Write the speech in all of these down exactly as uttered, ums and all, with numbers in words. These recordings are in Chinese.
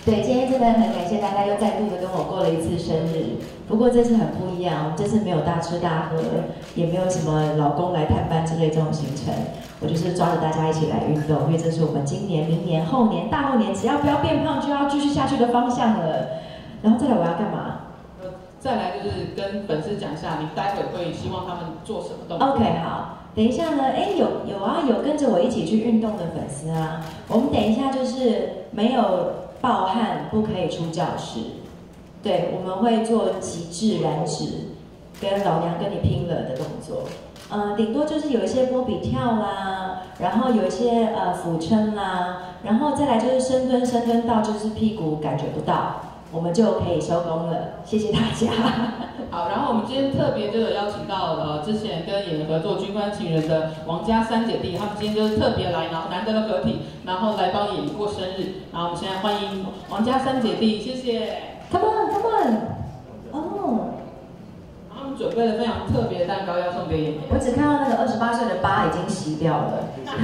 对，今天真的很感谢大家又再度的跟我过了一次生日。不过这次很不一样，我们这次没有大吃大喝，也没有什么老公来探班之类这种行程。我就是抓着大家一起来运动，因为这是我们今年、明年、后年、大后年，只要不要变胖，就要继续下去的方向了。然后再来我要干嘛？ 再来就是跟粉丝讲一下，你待会会希望他们做什么动作 ？OK， 好。等一下呢，哎，有有啊，有跟着我一起去运动的粉丝啊。我们等一下就是没有暴汗不可以出教室，对，我们会做极致燃脂，跟老娘跟你拼了的动作。呃，顶多就是有一些波比跳啦，然后有一些呃俯撑啦，然后再来就是深蹲，深蹲到就是屁股感觉不到，我们就可以收工了。谢谢大家。 好，然后我们今天特别就有邀请到呃之前跟演员合作《军官情人》的王家三姐弟，他们今天就是特别来，然后难得的合体，然后来帮演员过生日。然后我们现在欢迎王家三姐弟，谢谢。 Come on, come on。哦。 他们准备了非常特别的蛋糕要送给演员。 我只看到那个二十八岁的疤已经洗掉了。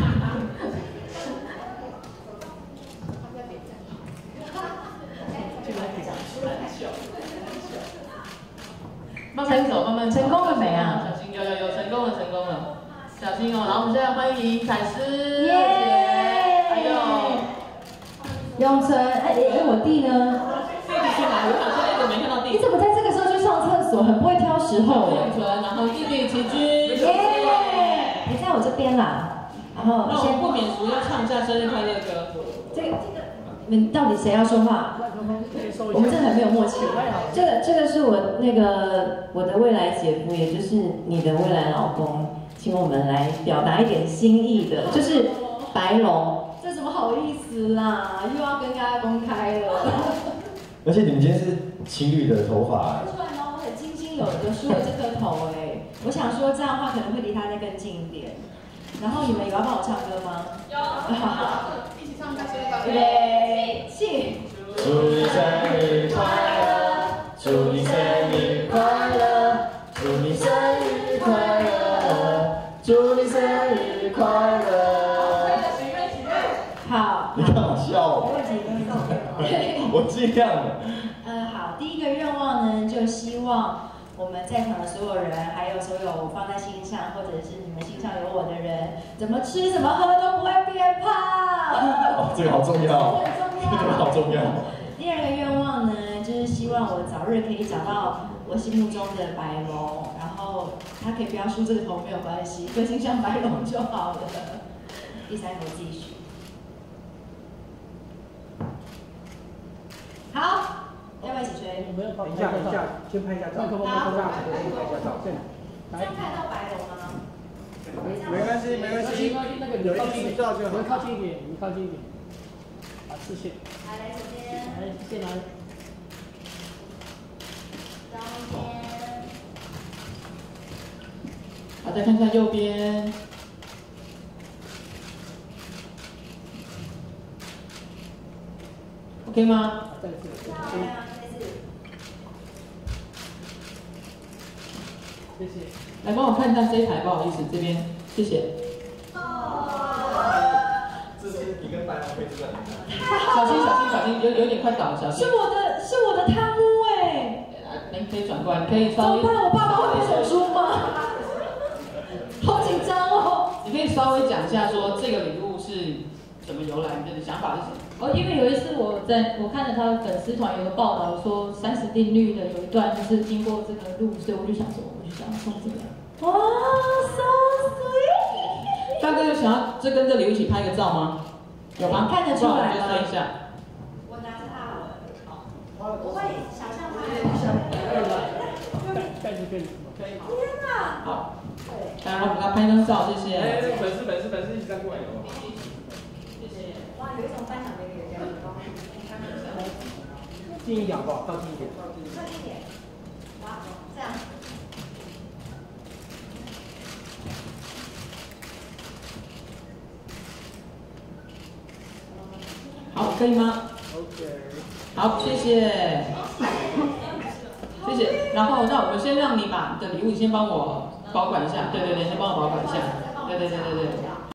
慢慢走，慢慢成功了没啊？ 小心，有有有，成功了，成功了，小心哦。然后我们现在欢迎凯斯， 耶！ 还有永存，哎哎，我弟呢？ 弟弟去哪里？我想说，哎，我没看到弟弟。 你怎么在这个时候去上厕所？很不会挑时候。 永存，然后弟弟齐君， 耶！你在我这边啦。然后那我们不免俗要唱一下生日快乐歌。 这个这个，你们到底谁要说话？我们真的很没有默契。这个这个是我那个我的未来姐夫，也就是你的未来老公，请我们来表达一点心意的，就是白龙。这怎么好意思啦？又要跟大家公开了。 而且你们今天是情侣的头发。 看出来吗？我很津津有有梳了这颗头哎，我想说这样的话可能会离他再更近一点。然后你们有要帮我唱歌吗？ 有。好，一起唱一下生日快乐。 预备起。 祝你生日快乐，祝你生日快乐，祝你生日快乐，祝你生日快乐。 好。 你干嘛笑？ 没问题，没问题。 我尽量的。 嗯，好，第一个愿望呢，就希望我们在场的所有人，还有所有我放在心上，或者是你们心上有我的人，怎么吃怎么喝都不会变胖。 哦，这个好重要。 很重要。 这个好重要。 第二个愿望呢，就是希望我早日可以找到我心目中的白龙，然后他可以不要梳这个头没有关系，个性像白龙就好了。第三个继续。好，要不要一起吹？ 我们要等一下，等一下，先拍一下照。好，拍一下照。 这样看到白龙吗？ 没关系，没关系。那个有一张照就好。你靠近一点，你靠近一点。好，视线。 来，来这边。 来，先来。 中间。 好，再看看右边。OK 吗？ 再次。 漂亮，再次。 谢谢。 来帮我看一下这一排，不好意思，这边谢谢。 这是你跟白龙配出来的。 小心小心小心，有有点快倒了，小心。 是我的，是我的贪污哎。 你可以转过来，你可以稍微。 怎么办？我爸爸会被手术吗？好紧张哦。 你可以稍微讲一下，说这个礼物是怎么由来，你的想法是什么？ 哦，因为有一次我在我看了他的粉丝团有个报道说三十定律的有一段就是经过这个路，所以我就想说，我就想要送这个。 哇 ，so sweet！ 大哥有想要这跟这礼物一起拍个照吗？有吗？ 看得出来就看一下。 我拿着它好了。好。我会想象它。 盖子盖子。 可以。 天哪！ 好。来，然后我们给他拍张照，谢谢。 哎，粉丝粉丝粉丝一起站过来好不好？ 谢谢。 哇，有一种颁奖典礼的感觉。 近一点好不好？靠近一点。 靠近一点。哇，这样。 好，可以吗 ？OK。 好，谢谢。谢谢。然后，那我们先让你把你的礼物先帮我保管一下。对对对，先帮我保管一下。对对对对对。